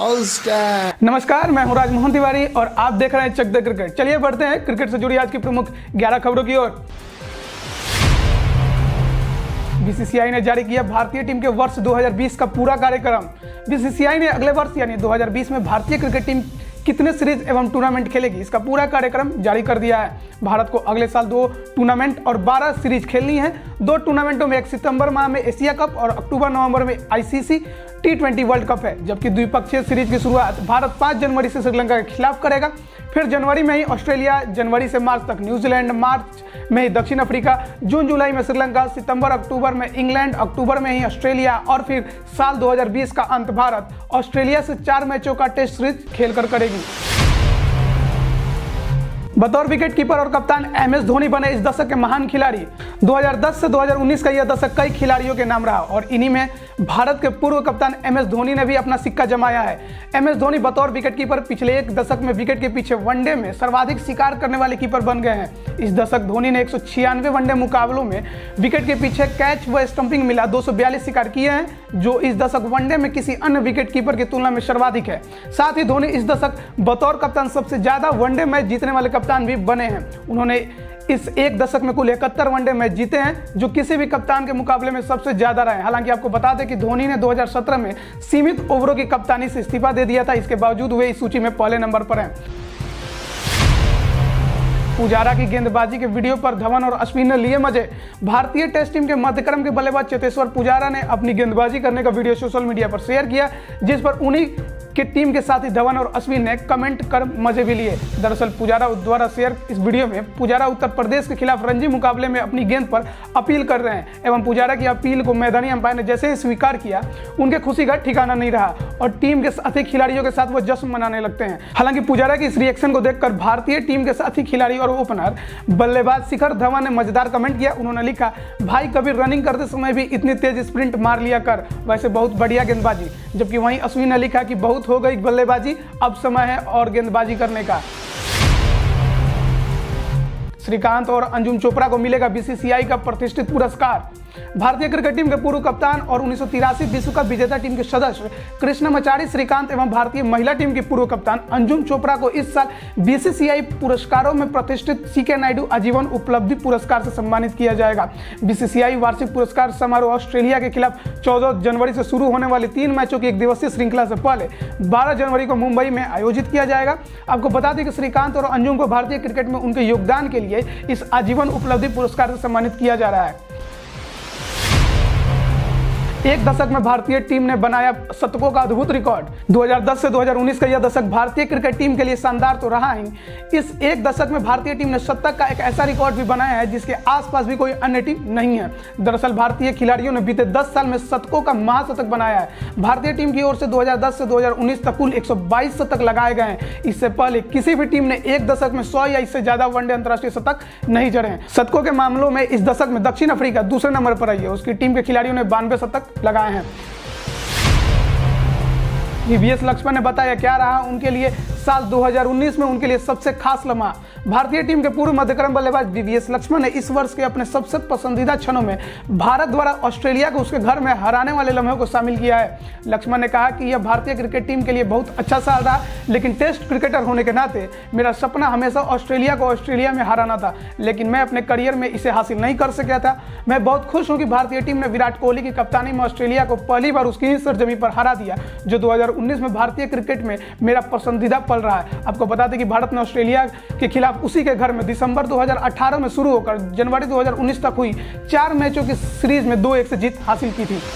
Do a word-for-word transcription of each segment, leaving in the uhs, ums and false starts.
Host है। नमस्कार, मैं हूं राजमोहन तिवारी और आप देख रहे हैं चक द क्रिकेट। चलिए बढ़ते हैं क्रिकेट से जुड़ी आज की प्रमुख ग्यारह खबरों की ओर। बीसीसीआई ने जारी किया भारतीय टीम के वर्ष दो हज़ार बीस का पूरा कार्यक्रम। बीसीसीआई ने अगले वर्ष यानी दो हज़ार बीस में भारतीय क्रिकेट टीम कितने सीरीज एवं टूर्नामेंट खेलेगी, इसका पूरा कार्यक्रम जारी कर दिया है। भारत को अगले साल दो टूर्नामेंट और बारह सीरीज खेलनी है। दो टूर्नामेंटों में एक सितंबर माह में एशिया कप और अक्टूबर नवंबर में ICC T twenty world cup है, जबकि द्विपक्षीय सीरीज की शुरुआत भारत पाँच जनवरी से श्रीलंका के खिलाफ करेगा। फिर जनवरी में ही ऑस्ट्रेलिया, जनवरी से मार्च तक न्यूजीलैंड, मार्च में ही दक्षिण अफ्रीका, जून जुलाई में श्रीलंका, सितंबर अक्टूबर में इंग्लैंड, अक्टूबर में ही ऑस्ट्रेलिया और फिर साल दो हज़ार बीस का अंत भारत ऑस्ट्रेलिया से चार मैचों का टेस्ट सीरीज खेलकर करेगी। बतौर विकेट कीपर और कप्तान एमएस धोनी बने इस दशक के महान खिलाड़ी। दो हज़ार दस से दो हज़ार उन्नीस का यह दशक कई खिलाड़ियों के नाम रहा और इन्हीं में भारत के पूर्व कप्तान एमएस धोनी ने भी अपना सिक्का जमाया है। एमएस धोनी बतौर विकेट कीपर पिछले एक दशक में विकेट के पीछे वनडे में सर्वाधिक शिकार करने वाले कीपर बन गए हैं। इस दशक धोनी ने एक सौ छियानवे वनडे मुकाबलों में विकेट के पीछे कैच व स्टंपिंग मिला दो सौ बयालीस शिकार किए हैं, जो इस दशक वनडे में किसी अन्य विकेट कीपर की तुलना में सर्वाधिक है। साथ ही धोनी इस दशक बतौर कप्तान सबसे ज्यादा वनडे मैच जीतने वाले कप्तान भी बने हैं। उन्होंने इस एक दशक में कुल इकहत्तर वनडे मैच जीते हैं, जो किसी भी कप्तान के मुकाबले में सबसे ज्यादा रहे। हालांकि आपको बता दें कि धोनी ने दो हज़ार सत्रह में सीमित ओवरों की कप्तानी से इस्तीफा दे दिया था। इसके बावजूद वे इस सूची में पहले नंबर पर हैं। पुजारा की गेंदबाजी के वीडियो पर धवन और अश्विन ने लिए मजे। भारतीय टेस्ट टीम के मध्यक्रम के बल्लेबाज चेतेश्वर पुजारा ने अपनी गेंदबाजी करने का वीडियो सोशल मीडिया पर शेयर किया, जिस पर उन्हीं के टीम के साथी धवन और अश्विन ने कमेंट कर मजे भी लिए। दरअसल पुजारा द्वारा शेयर इस वीडियो में पुजारा उत्तर प्रदेश के खिलाफ रणजी मुकाबले में अपनी गेंद पर अपील कर रहे हैं एवं पुजारा की अपील को मैदानी अंपायर ने जैसे ही स्वीकार किया, उनके खुशी का ठिकाना नहीं रहा और टीम के साथी खिलाड़ियों के साथ वो जश्न मनाने लगते हैं। हालांकि पुजारा की इस रिएक्शन को देखकर भारतीय टीम के साथी खिलाड़ी और ओपनर बल्लेबाज शिखर धवन ने मजेदार कमेंट किया। उन्होंने लिखा, भाई कभी रनिंग करते समय भी इतनी तेज स्प्रिंट मार लिया कर, वैसे बहुत बढ़िया गेंदबाजी। जबकि वहीं अश्विन ने लिखा कि बहुत हो गई बल्लेबाजी, अब समय है और गेंदबाजी करने का। श्रीकांत और अंजुम चोपड़ा को मिलेगा बीसीसीआई का प्रतिष्ठित पुरस्कार। भारतीय क्रिकेट टीम के पूर्व कप्तान और उन्नीस सौ तिरासी विश्व कप विजेता टीम के सदस्य कृष्णमचारी श्रीकांत एवं भारतीय महिला टीम की पूर्व कप्तान अंजुम चोपड़ा को इस साल बीसीसीआई पुरस्कारों में प्रतिष्ठित सीके नायडू आजीवन उपलब्धि पुरस्कार से सम्मानित किया जाएगा। बीसीसीआई वार्षिक पुरस्कार समारोह ऑस्ट्रेलिया के खिलाफ चौदह जनवरी से शुरू होने वाली तीन मैचों की एक दिवसीय श्रृंखला से पहले बारह जनवरी को मुंबई में आयोजित किया जाएगा। आपको बता दें कि श्रीकांत और अंजुम को भारतीय क्रिकेट में उनके योगदान के लिए इस आजीवन उपलब्धि पुरस्कार से सम्मानित किया जा रहा है। एक दशक में भारतीय टीम ने बनाया शतकों का अद्भुत रिकॉर्ड। दो हज़ार दस से दो हज़ार उन्नीस का यह दशक भारतीय क्रिकेट टीम के लिए शानदार तो रहा ही, इस एक दशक में भारतीय टीम ने शतक का एक ऐसा रिकॉर्ड भी बनाया है जिसके आसपास भी कोई अन्य टीम नहीं है। दरअसल भारतीय खिलाड़ियों ने बीते दस साल में शतकों का महाशतक बनाया है। भारतीय टीम की ओर से दो हज़ार दस से दो हज़ार उन्नीस तक कुल एक सौ बाईस शतक लगाए गए हैं। इससे पहले किसी भी टीम ने एक दशक में सौ या इससे ज्यादा वनडे अंतर्राष्ट्रीय शतक नहीं जड़े हैं। शतकों के मामलों में इस दशक में दक्षिण अफ्रीका दूसरे नंबर पर आई है। उसकी टीम के खिलाड़ियों ने बानवे शतक लगाए हैं। वीवीएस लक्ष्मण ने बताया क्या रहा उनके लिए साल दो हज़ार उन्नीस में उनके लिए सबसे खास लम्हा। भारतीय टीम के पूर्व मध्यक्रम बल्लेबाज वीवीएस लक्ष्मण ने इस वर्ष के अपने सबसे पसंदीदा क्षणों में भारत द्वारा ऑस्ट्रेलिया को उसके घर में हराने वाले लम्हों को शामिल किया है। लक्ष्मण ने कहा कि यह भारतीय क्रिकेट टीम के लिए बहुत अच्छा साल रहा, लेकिन टेस्ट क्रिकेटर होने के नाते मेरा सपना हमेशा ऑस्ट्रेलिया को ऑस्ट्रेलिया में हराना था, लेकिन मैं अपने करियर में इसे हासिल नहीं कर सका था। मैं बहुत खुश हूँ कि भारतीय टीम ने विराट कोहली की कप्तानी में ऑस्ट्रेलिया को पहली बार उसकी ही सरजमी पर हरा दिया, जो दो हज़ार उन्नीस में भारतीय क्रिकेट में मेरा पसंदीदा पल रहा है। आपको बता दें कि भारत ने ऑस्ट्रेलिया के खिलाफ उसी के घर में दिसंबर दो हज़ार अठारह में शुरू होकर जनवरी दो हज़ार उन्नीस तक हुई चार मैचों की सीरीज में दो एक से जीत हासिल की थी।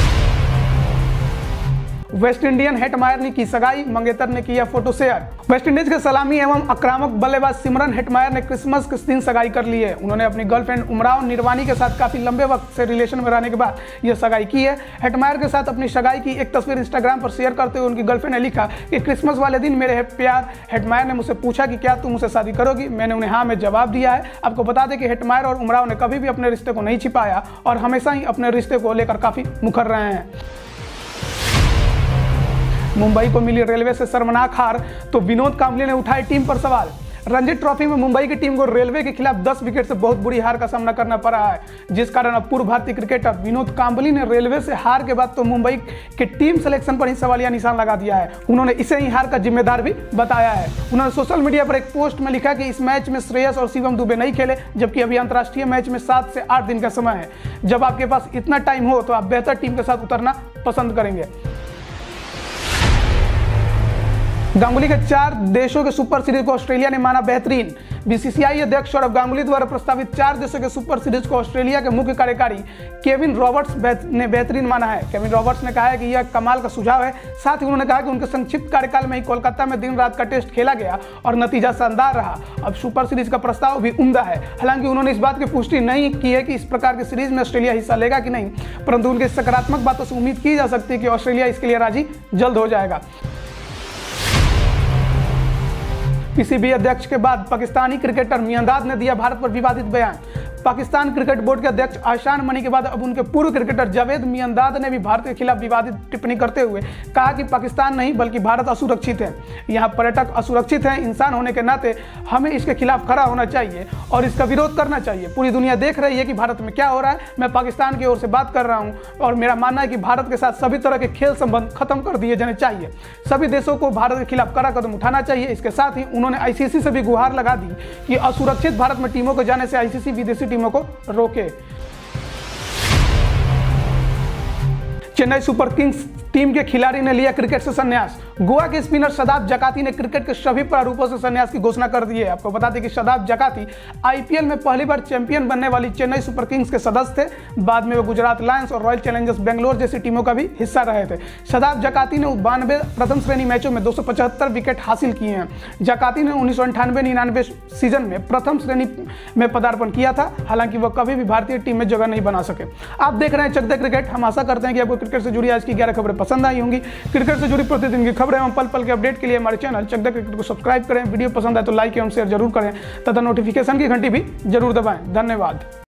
वेस्ट इंडियन हेटमायर ने की सगाई, मंगेतर ने किया फोटो शेयर। वेस्ट इंडीज के सलामी एवं आक्रामक बल्लेबाज सिमरन हेटमायर ने क्रिसमस के दिन सगाई कर ली है। उन्होंने अपनी गर्लफ्रेंड उमराव निरवानी के साथ काफी लंबे वक्त से रिलेशन में रहने के बाद यह सगाई की है। हेटमायर के साथ अपनी सगाई की एक तस्वीर इंस्टाग्राम पर शेयर करते हुए उनकी गर्लफ्रेंड ने लिखा कि क्रिसमस वाले दिन मेरे प्यार। हेटमायर ने मुझसे पूछा कि क्या तुम मुझसे शादी करोगी? मैंने उन्हें हाँ में जवाब दिया है। आपको बता दें कि हेटमायर और उमराव ने कभी भी अपने रिश्ते को नहीं छिपाया और हमेशा ही अपने रिश्ते को लेकर काफी मुखर रहे हैं। मुंबई को मिली रेलवे से शर्मनाक हार तो विनोद कांबली ने उठाई टीम पर सवाल। रणजी ट्रॉफी में मुंबई की टीम को रेलवे के खिलाफ दस विकेट से बहुत बुरी हार का सामना करना पड़ा है, जिस कारण अब पूर्व भारतीय क्रिकेटर विनोद कांबली ने रेलवे से हार के बाद तो मुंबई के टीम सिलेक्शन पर ही सवालिया निशान लगा दिया है। उन्होंने इसे ही हार का जिम्मेदार भी बताया है। उन्होंने सोशल मीडिया पर एक पोस्ट में लिखा कि इस मैच में श्रेयस और शिवम दुबे नहीं खेले, जबकि अभी अंतर्राष्ट्रीय मैच में सात से आठ दिन का समय है। जब आपके पास इतना टाइम हो तो आप बेहतर टीम के साथ उतरना पसंद करेंगे। गांगुली के चार देशों के सुपर सीरीज को ऑस्ट्रेलिया ने माना बेहतरीन। बीसीसीआई अध्यक्ष सौरव गांगुली द्वारा प्रस्तावित चार देशों के सुपर सीरीज को ऑस्ट्रेलिया के मुख्य कार्यकारी केविन रॉबर्ट्स ने बेहतरीन माना है। केविन रॉबर्ट्स ने कहा है कि यह कमाल का सुझाव है। साथ ही उन्होंने कहा कि उनके संक्षिप्त कार्यकाल में ही कोलकाता में दिन रात का टेस्ट खेला गया और नतीजा शानदार रहा। अब सुपर सीरीज का प्रस्ताव भी उम्दा है। हालांकि उन्होंने इस बात की पुष्टि नहीं की है कि इस प्रकार की सीरीज में ऑस्ट्रेलिया हिस्सा लेगा कि नहीं, परंतु उनकी सकारात्मक बातों से उम्मीद की जा सकती है कि ऑस्ट्रेलिया इसके लिए राजी जल्द हो जाएगा। पीसीबी अध्यक्ष के बाद पाकिस्तानी क्रिकेटर मियांदाद ने दिया भारत पर विवादित बयान। पाकिस्तान क्रिकेट बोर्ड के अध्यक्ष आशान मनी के बाद अब उनके पूर्व क्रिकेटर जावेद मियांदाद ने भी भारत के खिलाफ विवादित टिप्पणी करते हुए कहा कि पाकिस्तान नहीं बल्कि भारत असुरक्षित है। यहाँ पर्यटक असुरक्षित हैं। इंसान होने के नाते हमें इसके खिलाफ खड़ा होना चाहिए और इसका विरोध करना चाहिए। पूरी दुनिया देख रही है कि भारत में क्या हो रहा है। मैं पाकिस्तान की ओर से बात कर रहा हूँ और मेरा मानना है कि भारत के साथ सभी तरह के खेल संबंध खत्म कर दिए जाने चाहिए। सभी देशों को भारत के खिलाफ कड़ा कदम उठाना चाहिए। इसके साथ ही उन्होंने आईसीसी से भी गुहार लगा दी कि असुरक्षित भारत में टीमों को जाने से आईसीसी विदेशी टीमों को रोके। चेन्नई सुपर किंग्स टीम के खिलाड़ी ने लिया क्रिकेट से संन्यास। गोवा के स्पिनर शदाब जकाती ने क्रिकेट के सभी प्रारूपों से संन्यास की घोषणा कर दी है। आपको बता दें कि शदाब जकाती आईपीएल में पहली बार चैंपियन बनने वाली चेन्नई सुपर किंग्स के सदस्य थे। बाद में वो गुजरात लायंस और रॉयल चैलेंजर्स बेंगलोर जैसी टीमों का भी हिस्सा रहे थे। शदाब जकाती ने बानवे प्रथम श्रेणी मैचों में दो सौ पचहत्तर विकेट हासिल किए हैं। जकाती ने उन्नीस सौ अंठानवे निन्यानवे सीजन में प्रथम श्रेणी में पदार्पण किया था। हालांकि वह कभी भी भारतीय टीम में जगह नहीं बना सके। आप देख रहे हैं चक दे क्रिकेट। हम आशा करते हैं कि आपको क्रिकेट से जुड़ी आज की ग्यारह खबरें पसंद आई होंगी। क्रिकेट से जुड़ी प्रतिदिन की खबरें एवं पल पल के अपडेट के लिए हमारे चैनल चक द क्रिकेट को सब्सक्राइब करें। वीडियो पसंद आए तो लाइक एवं शेयर जरूर करें तथा नोटिफिकेशन की घंटी भी जरूर दबाएं। धन्यवाद।